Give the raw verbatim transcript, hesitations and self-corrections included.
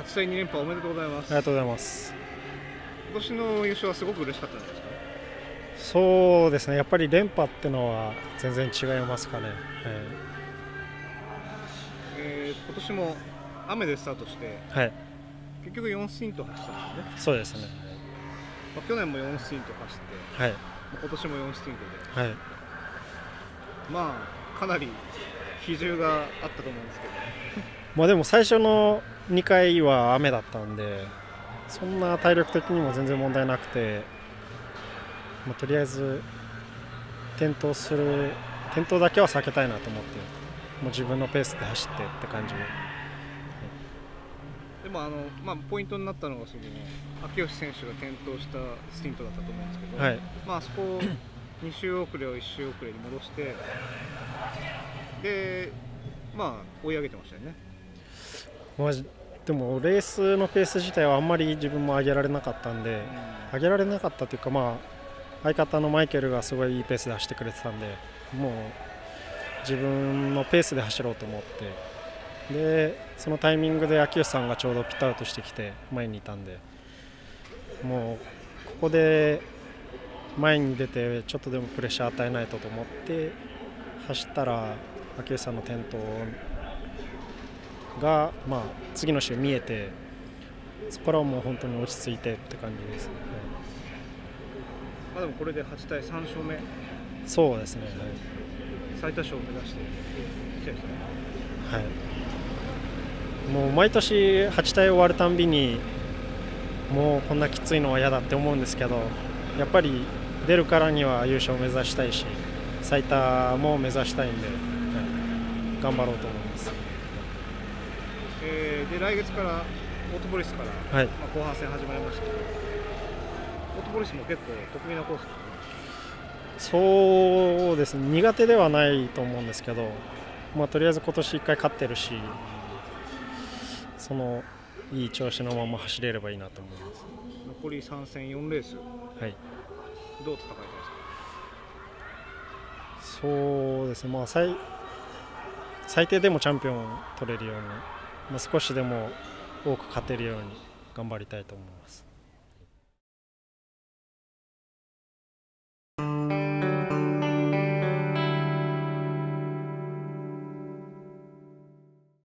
ちたいに連覇おめでとうございます。 ありがとうございます。 今年の優勝はすごく嬉しかったんですか？ そうですね、やっぱり連覇ってのは全然違いますかね。はい、 えー、今年も雨でスタートして、 はい、 結局よんスティント走ったんですね。 そうですね。 まあ、去年もよんスティント走って、 はい、 今年もよんスティントで、 はい、 まあかなり比重があったと思うんですけど、 まあでも最初のにかいは雨だったんで、そんな体力的にも全然問題なくて、まあ、とりあえず転倒する転倒だけは避けたいなと思って、もう自分のペースで走ってって感じで。はい、 でもあの、まあ、ポイントになったのはその秋吉選手が転倒したスティントだったと思うんですけど、 はい、 まあそこをに周遅れをいち周遅れに戻してで、まあ追い上げてましたよね。 まあ、でもレースのペース自体はあんまり自分も上げられなかったんで、うん、上げられなかったというか、まあ、相方のマイケルがすごいいいペースで走ってくれてたんで、もう自分のペースで走ろうと思って、でそのタイミングで秋吉さんがちょうどピットアウトしてきて前にいたんで、もうここで前に出てちょっとでもプレッシャー与えないとと思って走ったら、秋吉さんの転倒が、まあ、次の週見えて、そこからはもう本当に落ち着いてって感じですね。 まあでもこれではちたいさん勝目。 そうですね、はい、 最多勝を目指してきてですね。 はい、もう毎年はちたい終わるたんびにもうこんなきついのは嫌だって思うんですけど、やっぱり出るからには優勝を目指したいし、最多も目指したいんで、はい、頑張ろうと思います。 えー、で来月からオートポリスから、はい、まあ、後半戦始まりましたけど、オートポリスも結構得意なコースですね。 そうですね、苦手ではないと思うんですけど、まあ、とりあえず今年いっかい勝ってるし、そのいい調子のまま走れればいいなと思います。 残りさん戦よんレース、 はい、 どう戦いたいですか？ そうですね、まあ、最, 最低でもチャンピオンを取れるように、まあ、少しでも多く勝てるように頑張りたいと思います。